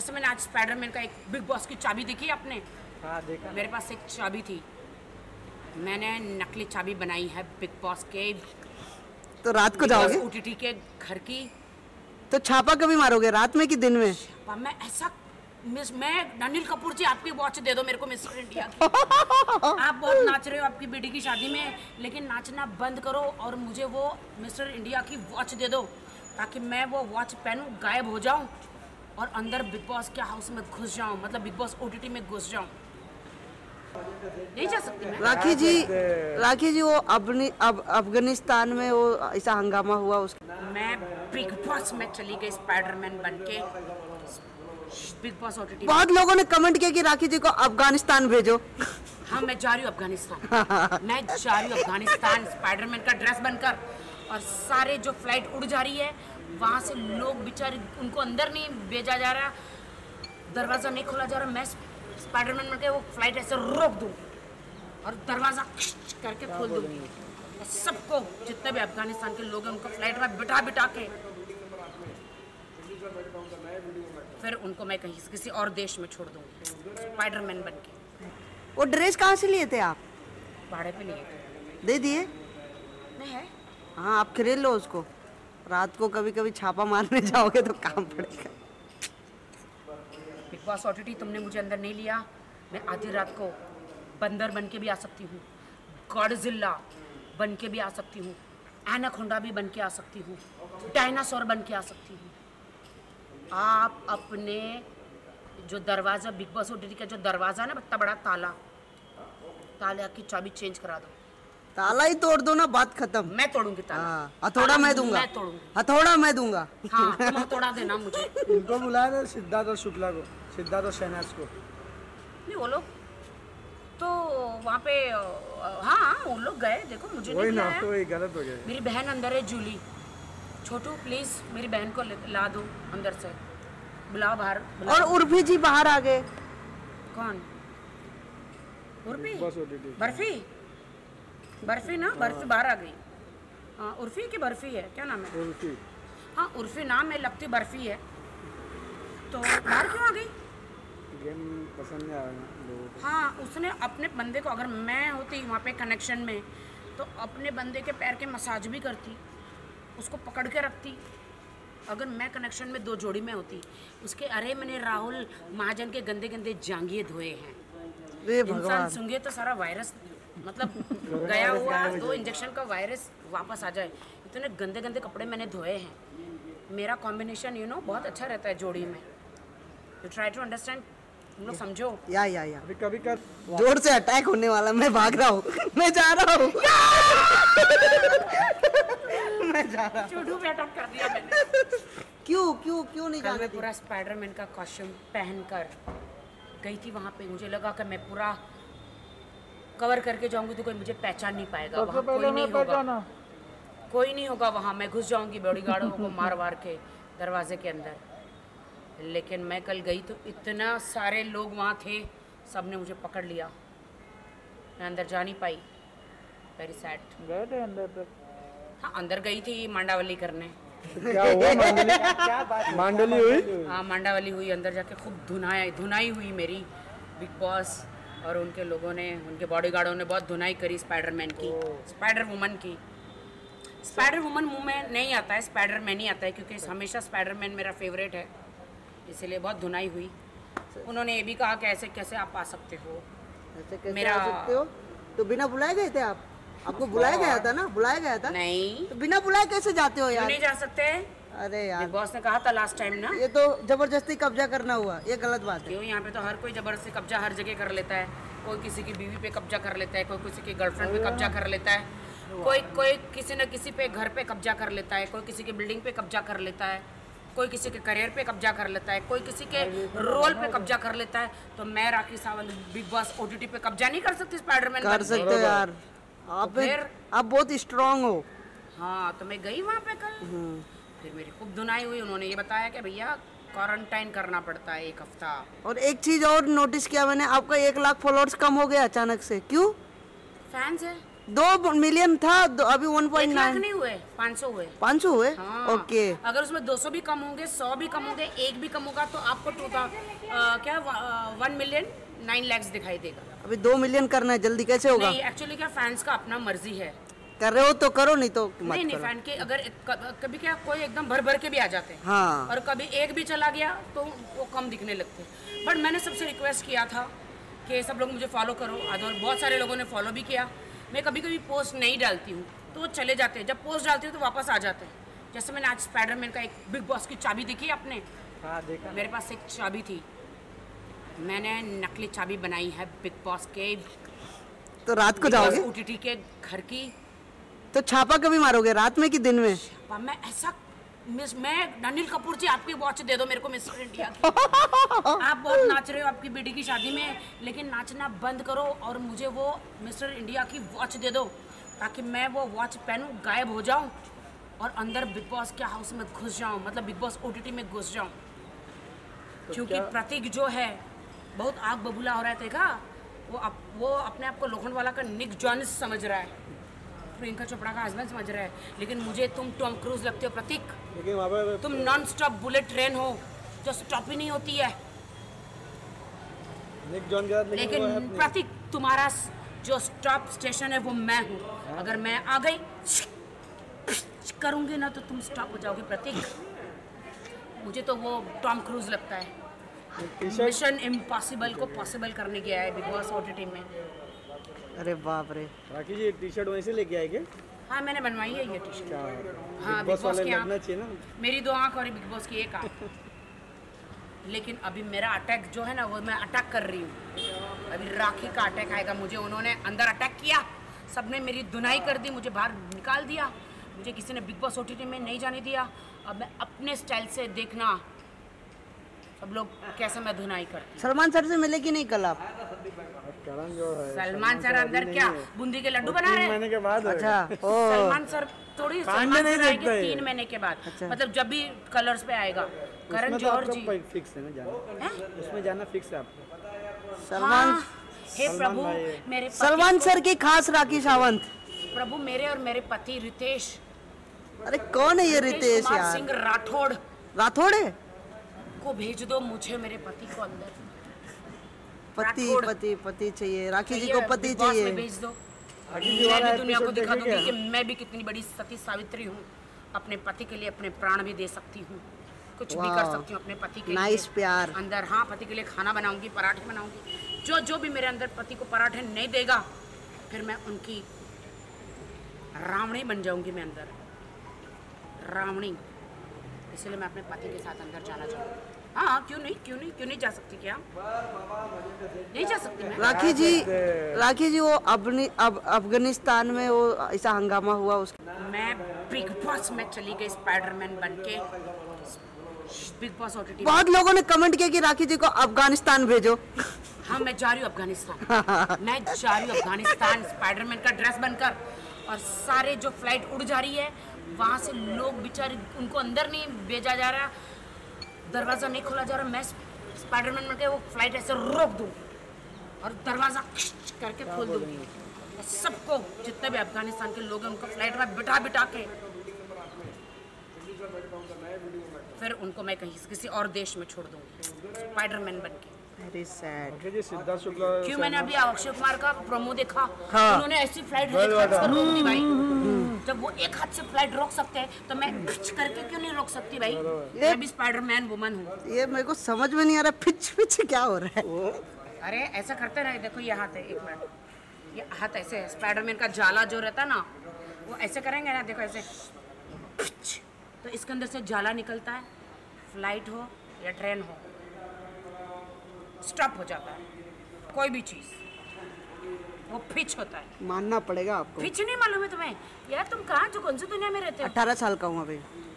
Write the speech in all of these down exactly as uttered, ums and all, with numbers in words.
जैसे मैंने आज स्पाइडरमैन का एक बिग बॉस की चाबी देखी आपने? हाँ देखा। मेरे पास एक चाबी थी, मैंने नकली चाबी बनाई है बिग बॉस के। तो रात को जाओगे? ओटीटी के घर की। तो छापा कभी मारोगे, रात में कि दिन में? छापा मैं ऐसा मिस मैं अनिल कपूर जी आपकी वॉच दे दो मेरे को मिस्टर इंडिया की। आप बहुत नाच रहे हो आपकी बेटी की शादी में, लेकिन नाचना बंद करो और मुझे वो मिस्टर इंडिया की वॉच दे दो ताकि मैं वो वॉच पहनूं, गायब हो जाऊं और अंदर बिग बॉस के हाउस में घुस जाऊं, मतलब बिग बॉस ओटीटी में घुस जाऊं। नहीं जा सकती मैं। राखी जी, राखी जी वो अपनी अब अफगानिस्तान में वो ऐसा हंगामा हुआ उसका, मैं बिग बॉस में चली गई स्पाइडरमैन बन के बिग बॉस ओटीटी। बहुत लोगों ने कमेंट किया कि राखी जी को अफगानिस्तान भेजो। हाँ मैं जा रही हूँ अफगानिस्तान। मैं जा रही हूँ अफगानिस्तान स्पाइडरमैन का ड्रेस बनकर, और सारे जो फ्लाइट उड़ जा रही है वहाँ से लोग बेचारे उनको अंदर नहीं भेजा जा रहा, दरवाज़ा नहीं खोला जा रहा, मैं स्पाइडरमैन बन के वो फ्लाइट ऐसे रोक दूँ और दरवाज़ा करके खोल दूँगी। सबको जितने भी अफगानिस्तान के लोग हैं उनको फ्लाइट में बिठा बिठा के फिर उनको मैं कहीं किसी और देश में छोड़ दूँगी स्पाइडरमैन बन के। वो ड्रेस कहाँ से लिए थे आप? भाड़े पे लिए थे। दे दिए? नहीं है। हाँ आप खरीद लो उसको, रात को कभी कभी छापा मारने जाओगे तो काम पड़ेगा। बिग बॉस ओटीटी तुमने मुझे अंदर नहीं लिया, मैं आधी रात को बंदर बन के भी आ सकती हूँ, गॉडजिला बन के भी आ सकती हूँ, एनाकोंडा भी बन के आ सकती हूँ, डायनासोर बन के आ सकती हूँ। आप अपने जो दरवाज़ा बिग बॉस ओटीटी का जो दरवाज़ा ना इतना बड़ा ताला, ताला की चाबी चेंज करा दो। ताला ही तोड़ दो ना, बात खत्म। मैं तोड़ूंगी ताला। हाँ, हथौड़ा मैं दूंगा। मैं तोड़ूंगी। हथौड़ा मैं दूंगा। हाँ तुम हथौड़ा देना मुझे। उनको बुलाया था सिद्धार्थ और शुक्ला को, सिद्धार्थ और शहनाज को। नहीं वो लोग तो वहाँ पे हाँ वो लोग गए, देखो मुझे नहीं ना, बुलाया। तो वही गलत हो गया। मेरी बहन अंदर है जूली, छोटू प्लीज मेरी बहन को ला दो अंदर से, बुलाओ बाहर बुलाओ। और उर्फी जी बाहर आ गए। कौन? उर्फी? बस ओटीटी। बर्फी बर्फी ना, बर्फी बाहर आ गई। हाँ उर्फी की बर्फी है, क्या नाम है? उर्फी। हाँ उर्फी नाम है, लगती बर्फी है। तो बाहर क्यों आ गई? गेम पसंद नहीं आया लोगों को। हाँ उसने अपने बंदे को, अगर मैं होती वहाँ पे कनेक्शन में तो अपने बंदे के पैर के मसाज भी करती, उसको पकड़ के रखती। अगर मैं कनेक्शन में दो जोड़ी में होती उसके, अरे मैंने राहुल महाजन के गंदे गंदे जांघिए धोए हैं। इंसान सूंघे तो सारा वायरस मतलब गया हुआ दो इंजेक्शन का वायरस वापस आ जाए। इतने गंदे गंदे कपड़े मैंने धोए हैं। मेरा कॉम्बिनेशन यू नो बहुत अच्छा रहता है जोड़ी में। यू ट्राई टू अंडरस्टैंड, तुम लोग समझो। या या या अभी कभी कर जोर से अटैक होने वाला, मैं भाग रहा हूँ। मैं जा रहा हूँ। मैं जा रहा हूँ। चूडू पे अटैक कर दिया मैंने। क्यों क्यों क्यों नहीं कल जाना? मैं पूरा स्पाइडरमैन का कॉस्ट्यूम पहनकर गई थी वहाँ पे। मुझे लगा कि मैं पूरा कवर करके जाऊंगी तो कोई मुझे पहचान नहीं पाएगा, वहाँ कोई नहीं होगा, कोई नहीं होगा वहाँ। मैं घुस जाऊंगी बॉडीगार्डों को मार मार के दरवाजे के अंदर। लेकिन मैं कल गई तो इतना सारे लोग वहाँ थे, सब ने मुझे पकड़ लिया, मैं अंदर जा नहीं पाई। Very sad. गए थे अंदर तक? हाँ अंदर गई थी मांडावली करने। क्या हुआ? मांडली क्या बात? मांडली हुई? हाँ मांडावली हुई, अंदर जाके खूब धुनाई धुनाई हुई मेरी। बिग बॉस और उनके लोगों ने, उनके बॉडीगार्डों ने बहुत धुनाई करी स्पाइडरमैन की, स्पाइडर वुमन की। स्पाइडर वुमन मुंह में नहीं आता है, स्पाइडरमैन ही आता है, क्योंकि हमेशा स्पाइडरमैन मेरा फेवरेट है, इसीलिए बहुत धुनाई हुई। उन्होंने ये भी कहा कि ऐसे कैसे आप आ सकते हो, ऐसे कैसे मेरा आ सकते हो? तो बिना बुलाए गए थे आप? आपको बुलाया गया था ना? बुलाया गया था? नहीं तो बिना बुलाए कैसे जाते हो यार? नहीं जा सकते। अरे यार बिग बॉस ने कहा था लास्ट टाइम ना, ये तो जबरदस्ती कब्जा करना हुआ, ये गलत बात है। क्यों? यहाँ पे तो हर कोई जबरदस्ती कब्जा हर जगह कर लेता है। कोई किसी की बीवी पे कब्जा कर लेता है, कोई किसी की गर्लफ्रेंड पे कब्जा कर लेता है, कोई कोई किसी न किसी पे घर पे कब्जा कर लेता है, कोई किसी की बिल्डिंग पे कब्जा कर लेता है, कोई किसी के करियर पे कब्जा कर लेता है, कोई किसी के रोल पे कब्जा कर लेता है। तो मैं Rakhi Sawant Bigg Boss OTT पे कब्जा नहीं कर सकती स्पाइडरमैन? कर सकते हो यार, आप फिर आप बहुत स्ट्रांग हो। हाँ तो मैं गई वहाँ पे कल, फिर मेरी खूब धुनाई हुई। उन्होंने ये बताया कि भैया क्वारंटाइन करना पड़ता है एक हफ्ता। और एक चीज और नोटिस किया मैंने, आपका एक लाख फॉलोअर्स कम हो गया अचानक से, क्यों? फैंस है दो मिलियन था दो, अभी वन एक पॉइंट लाख नाइन नहीं हुए, पाँच सौ हुए। पाँच सौ हुए। हाँ। ओके। अगर उसमें दो सौ भी कम होंगे, सौ भी कम होंगे, एक भी कम होगा तो आपको टू था क्या वन मिलियन नाइन लैक्स दिखाई देगा। अभी दो मिलियन करना है, जल्दी कैसे होगा? नहीं, एक्चुअली क्या फैंस का अपना मर्जी है। कर रहे हो तो करो, नहीं तो मत नहीं नहीं, करो। फैन के अगर क- कभी क्या कोई एकदम भर भर के भी आ जाते हैं, हाँ। और कभी एक भी चला गया तो वो कम दिखने लगते हैं। बट मैंने सबसे रिक्वेस्ट किया था कि सब लोग मुझे फॉलो करो, और बहुत सारे लोगों ने फॉलो भी किया। मैं कभी कभी पोस्ट नहीं डालती हूँ तो वो चले जाते हैं, जब पोस्ट डालती हूँ तो वापस आ जाते हैं। जैसे मैंने आज स्पाइडरमैन का एक बिग बॉस की चाबी देखी आपने? हाँ देखा। मेरे पास एक चाबी थी, मैंने नकली चाबी बनाई है बिग बॉस के तो रात को जाओगे? ओटीटी के घर की। तो छापा कभी मारोगे, रात में कि दिन में? मैं ऐसा मिस मैं अनिल कपूर जी आपकी वॉच दे दो मेरे को मिस्टर इंडिया की। आप बहुत नाच रहे हो आपकी बेटी की शादी में, लेकिन नाचना बंद करो और मुझे वो मिस्टर इंडिया की वॉच दे दो, ताकि मैं वो वॉच पहनूं, गायब हो जाऊं और अंदर बिग बॉस के हाउस में घुस जाऊं, मतलब बिग बॉस ओटीटी में घुस जाऊं। तो क्योंकि क्या? प्रतीक जो है बहुत आग बबूला हो रहा है, देखा? वो अप, वो अपने आप को लोखंड वाला का निक जॉन्स समझ रहा है, प्रियंका चोपड़ा का हस्बैंड समझ रहा है, लेकिन मुझे तुम टॉम क्रूज लगते हो प्रतीक। लेकिन वहाँ पे तुम नॉन स्टॉप बुलेट ट्रेन हो जो स्टॉप ही नहीं होती है। निक जॉन के साथ, लेकिन वो है लेकिन अपनी- प्रतीक तुम्हारा स- जो स्टॉप स्टेशन है वो मैं हूँ। अगर मैं आ गई करूँगी ना तो तुम स्टॉप हो जाओगे प्रतीक। मुझे तो वो टॉम क्रूज लगता है, टी-शर्ट मिशन इम्पॉसिबल को पॉसिबल करने गया है बिग बॉस ओटीटी में। अरे बाप रे। राखी जी टी शर्ट वहीं से लेके आए क्या? हाँ मैंने बनवाई है ये टी शर्ट। क्या हाँ, बिग बिग बॉस बॉस वाले के यहाँ। लगना चाहिए ना। मेरी दो आँख और बिग बॉस की एक आँख। लेकिन अभी मेरा अटैक जो है ना वो मैं अटैक कर रही हूँ। अभी राखी का अटैक आएगा, मुझे उन्होंने अंदर अटैक किया, सबने मेरी धुनाई कर दी, मुझे बाहर निकाल दिया, मुझे किसी ने बिग बॉस ओटीटी में नहीं जाने दिया। अब मैं अपने स्टाइल से देखना सब लोग कैसे मैं धुनाई करती। सलमान सर से मिले कि नहीं कल आप? करण जो है सलमान सर अंदर अभी क्या नहीं है। बूंदी के लड्डू वो बना तीन रहे हैं? महीने के बाद है। अच्छा। ओ। सलमान सर थोड़ी कान में सलमान नहीं सर आएंगे देखता है। तीन महीने के बाद, अच्छा। मतलब जब भी कलर्स पे आएगा। करण उसमें तो जौहर आपका जी प- फिक्स है ना जाना, हैं? उसमें जाना फिक्स है आपको। सलमान हाँ, हे सलमान प्रभु भाई है। मेरे पति सलमान को- सर की खास राखी सावंत। प्रभु मेरे और मेरे पति रितेश अरे कौन है ये रितेश कुमार यार? सिंह राठौड़ राठौड़ है? को भेज दो मुझे मेरे पति को अंदर। पति राठौड़। पति पति चाहिए, राखी जी ये को पति बिग बॉस में चाहिए। भेज दो, राखी जी मैं वाला भी दुनिया को एपिसोड दिखा देखे दूंगी कि क्या? मैं भी कितनी बड़ी सती सावित्री हूँ, अपने पति के लिए अपने प्राण भी दे सकती हूँ, कुछ भी कर वाह। सकती हूँ अपने पति के नाइस लिए। प्यार। अंदर हाँ, पति के लिए खाना बनाऊंगी, पराठे बनाऊंगी, जो जो भी मेरे अंदर पति को पराठे नहीं देगा फिर मैं उनकी रावणी बन जाऊंगी। मैं अंदर रावणी, इसलिए मैं अपने पति के साथ अंदर जाना चाहूँगी। हाँ क्यों नहीं, क्यों नहीं, क्यों नहीं जा सकती? क्या नहीं जा सकती मैं? राखी जी, राखी जी वो अपनी अब अफगानिस्तान में वो ऐसा हंगामा हुआ उस मैं बिग बॉस में चली गई स्पाइडरमैन बन के, बिग बॉस ओटीटी। बहुत लोगों ने कमेंट किया कि राखी जी को अफगानिस्तान भेजो। हाँ मैं जा रही हूँ अफगानिस्तान, मैं जा रही हूँ अफगानिस्तान स्पाइडरमैन का ड्रेस बनकर, और सारे जो फ्लाइट उड़ जा रही है वहाँ से लोग बेचारे उनको अंदर नहीं भेजा जा रहा, दरवाज़ा नहीं खोला जा रहा, मैं स्पाइडरमैन बन के वो फ्लाइट ऐसे रोक दूँ और दरवाज़ा करके खोल दूँगी, और सबको जितने भी अफगानिस्तान के लोग हैं उनको फ्लाइट में बिठा बिठा के फिर उनको मैं कहीं किसी और देश में छोड़ दूँगी स्पाइडरमैन बन के। Very sad. राखी जी सिद्धार्थ शुक्ला क्यों? मैंने अभी अक्षय कुमार का प्रोमो देखा, हाँ। उन्होंने ऐसी फ्लाइट एक हाथ से रोक दी भाई। जब वो एक हाथ से फ्लाइट रोक सकते हैं तो मैं पिच करके क्यों नहीं रोक सकती भाई? मैं भी स्पाइडरमैन वुमन हूँ। ये मेरे को समझ में नहीं आ रहा, पिच पिच क्या हो रहा है? अरे ऐसा करते रहे, देखो ये हाथ है, एक मिनट, ये हाथ ऐसे है, स्पाइडरमैन का जाला जो रहता है ना वो ऐसे करेंगे ना, देखो ऐसे पिच, तो इसके अंदर से जाला निकलता है, फ्लाइट हो या ट्रेन हो स्टॉप हो जाता है, कोई भी चीज़ वो पिच होता है। मानना पड़ेगा आपको। पिच नहीं मालूम है तुम्हें? यार तुम कहाँ, जो कौन सी दुनिया में रहते हो? अठारह साल का हूँ अभी।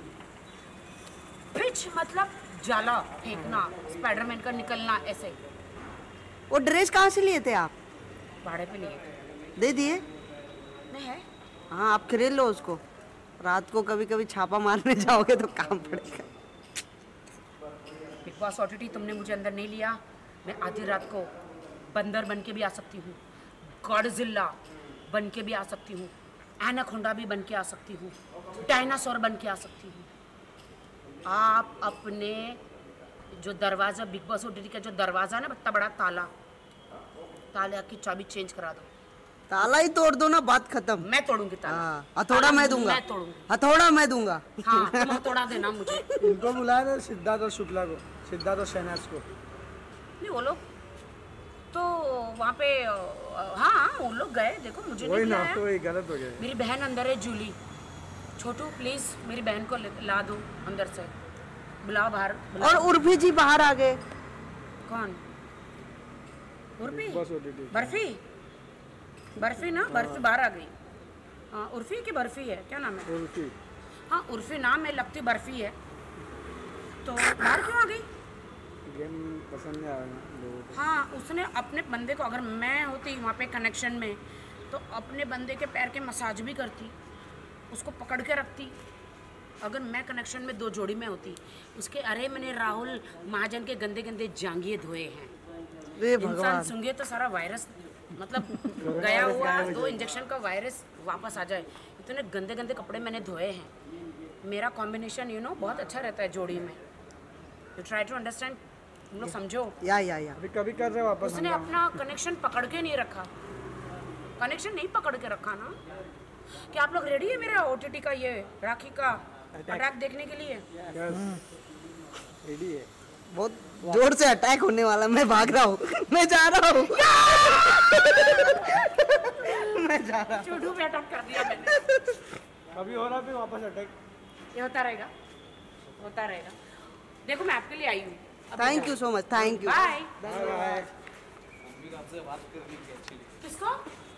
पिच मतलब जाला फेंकना, स्पाइडरमैन का निकलना ऐसे। वो ड्रेस कहाँ से लिए थे आप? भाड़े पे लिए थे। दे दिए? नहीं है, हाँ आप खरीद लो उसको, रात को कभी कभी छापा मारने जाओगे तो काम पड़ेगा। बिग बॉस ओटीटी तुमने मुझे अंदर नहीं लिया, मैं आधी रात को बंदर बन के भी आ सकती हूँ, गॉडजिला बन के भी आ सकती हूँ, एनाकोंडा भी बन के आ सकती हूँ, डायनासोर बन के आ सकती हूँ। आप अपने जो दरवाज़ा, बिग बॉस ओटीटी का जो दरवाज़ा है ना, इतना बड़ा ताला, ताला की चाबी चेंज करा दो। ताला ही तोड़ दो ना, बात खत्म। मैं तोड़ूंगी ताला। हाँ, हथौड़ा मैं दूंगा। मैं तोड़ूंगी। हथौड़ा मैं दूंगा। हाँ, तुम हथौड़ा देना मुझे। इनको बुलाया था सिद्धार्थ और शुक्ला को, सिद्धार्थ और शहनाज को। नहीं, वो लोग तो वहाँ पे अ, हाँ वो लोग गए, देखो मुझे नहीं वही ना, बुलाया। तो वही गलत हो गया। मेरी बहन अंदर है, जूली। छोटू प्लीज मेरी बहन को ले- ला दो अंदर से, बुलाओ बाहर, बुलाओ। और उर्फी जी बाहर आ गए। कौन? उर्फी? Bigg Boss OTT. बर्फी? बर्फी ना, बर्फी बाहर आ गई। हाँ, उर्फी की बर्फी है, क्या नाम है? उर्फी। हाँ, उर्फी नाम है, लगती बर्फी है। तो बाहर क्यों आ गई? गेम पसंद नहीं आया ना लोगों को। हाँ, उसने अपने बंदे को, अगर मैं होती वहाँ पे कनेक्शन में, तो अपने बंदे के पैर के मसाज भी करती, उसको पकड़ के रखती। अगर मैं कनेक्शन में दो जोड़ी में होती, उसके अरे मैंने राहुल महाजन के गंदे गंदे जांघिए धोए हैं। रे इंसान भगवान। सूंघे तो सारा वायरस, मतलब गया हुआ दो इंजेक्शन का वायरस वापस आ जाए। इतने गंदे गंदे कपड़े मैंने धोए हैं। मेरा कॉम्बिनेशन यू नो बहुत अच्छा रहता है जोड़ी में। यू ट्राई टू अंडरस्टैंड, तुम लोग समझो। या या या अभी कभी कर रहे हो वापस उसने हंगामा। अपना कनेक्शन पकड़ के नहीं रखा, कनेक्शन नहीं पकड़ के रखा ना। क्या आप लोग रेडी है मेरा ओटीटी का ये राखी का अटैक देखने के लिए? यस, रेडी है। बहुत जोर से अटैक होने वाला, मैं भाग रहा हूँ। मैं जा रहा हूँ। मैं जा रहा हूँ। चूडू पे अटैक कर दिया मैंने। अभी हो रहा, फिर वापस अटैक। ये होता रहेगा, होता रहेगा। देखो मैं आपके लिए आई हूँ। Thank you so much, thank you. Bye. Bye bye. किसको?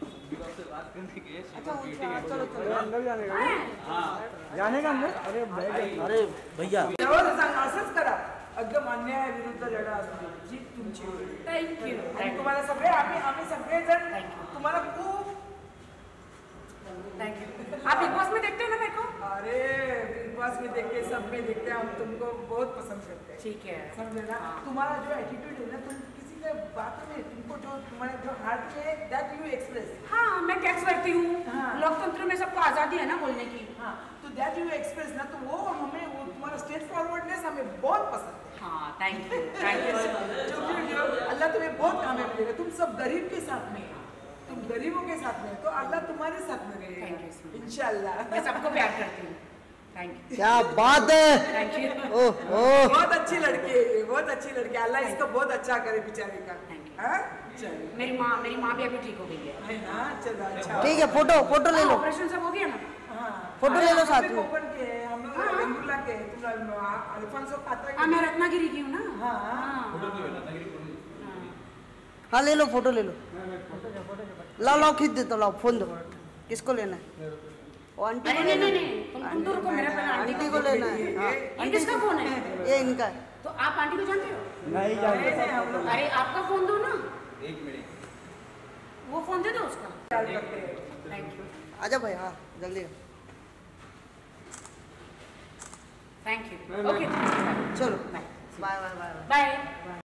अरे अंदर जाने का, जाने का अंदर। अरे भाई, अरे भैया असंच करा, एकदम अन्यायाविरुद्ध लढा असतो, जीत तुमची होईल. थँक्यू आणि तुम्हाला सगळे आम्ही आम्ही सगळेजण तुम्हाला खूप थँक्यू। आप बिग बॉस में देखते हो ना मेरे को? अरे बिग बॉस में देखते, सब में देखते, हम तुमको बहुत पसंद करते हैं. ठीक है। समझे ना? तुम्हारा जो एटीट्यूड है ना, तुम किसी के बातों में तुमको जो तुम्हारे जो हार्ट में है, दैट यू एक्सप्रेस. हाँ, मैं टैक्स करती हूँ। हाँ। लोकतंत्र में सबको आज़ादी है ना बोलने की। हाँ, तो दैट यू एक्सप्रेस ना, तो वो हमें वो तुम्हारा स्ट्रेट फॉरवर्डनेस हमें बहुत पसंद है. हाँ, थैंक यू थैंक यू। जो कि जो अल्लाह तुम्हें बहुत कामयाब देगा. तुम सब गरीब के साथ में, तुम गरीबों के साथ में, तो अल्लाह तुम्हारे साथ में Thank रहेगा you so much. इंशाल्लाह. मैं सबको प्यार करती हूँ। थैंक यू क्या बात है। Thank you. Oh oh. बहुत अच्छी लड़की है ये, बहुत अच्छी लड़की है. अल्लाह इसको बहुत अच्छा करे बेचारे का. Thank you. हाँ? चलो. मेरी माँ मेरी माँ भी अभी ठीक हो गई है। है ना? चलो अच्छा. ठीक है, फोटो फोटो ले लो। ऑपरेशन सब हो गया ना? हाँ. फोटो अरे ले लो हम साथ लोग में। कोकण के हैं, हम लोग बेंगुर्ला के हैं. तुला अल्फांसो खाता हाँ, मैं रत्नागिरी की हूँ ना। हाँ. हाँ। हाँ ले लो, फोटो ले लो। लाओ लाओ, खींच देता, लाओ फोन दो। किसको लेना है? वो आंटी अरे को नहीं लेना नहीं है। नहीं, तुम तुम तो रुको, मेरा पहले आंटी आंटी को। को लेना है। हाँ, ये किसका फोन है? ये इनका है। तो आप आंटी को जानते हो? नहीं जानते। अरे आपका फोन दो ना। एक मिनट, वो फोन दे दो उसका। थैंक यू आजा भाई, हाँ जल्दी। Thank you. ओके चलो bye bye bye bye. Bye.